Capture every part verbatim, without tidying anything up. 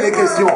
les questions.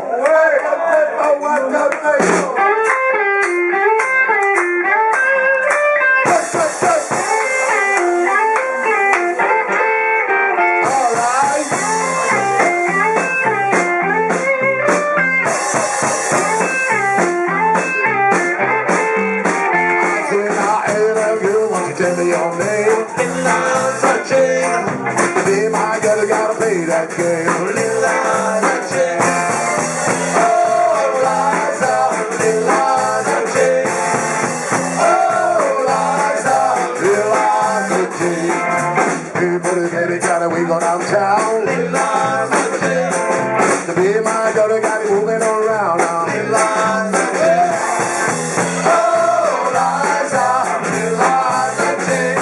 Tell me your name. Little eyes are changed. Babe, I gotta gotta pay that game. Little eyes are changed. Oh, Liza, little eyes are changed. Oh, Liza, little eyes are changed. Hey, buddy, baby, gotta we go downtown. Little eyes are changed. Babe, I gotta got it moving around now. Little eyes are changed. Oh, Liza, little eyes are changed.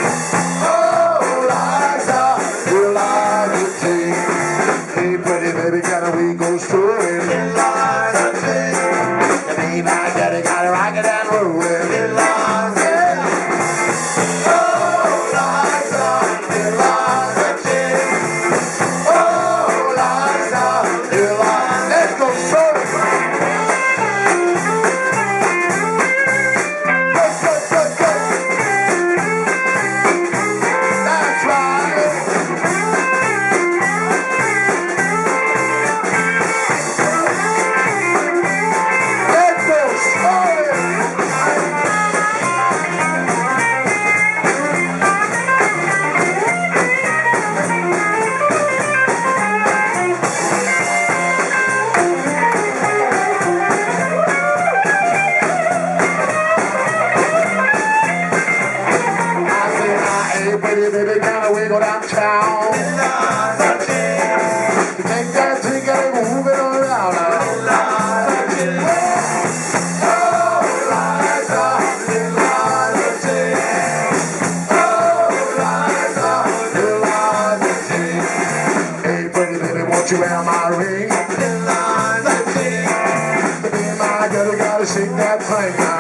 Baby, gotta we go strolling. Little eyes are changed. The baby, I gotta gotta rock it and roll it. Little eyes are changed. Oh, Liza, little eyes are changed. Oh, Liza, little eyes. Let's go strolling. Go, go, go, go. That's right. Baby, baby, kinda we go downtown. Little eyes are changed. Take that, take that, move it around now. Little eyes are changed. Oh, Liza, little eyes are changed. Oh, Liza, little eyes are changed. Hey, pretty baby, won't you wear my ring? Little eyes are changed. Baby, my girl, you gotta shake that thing now.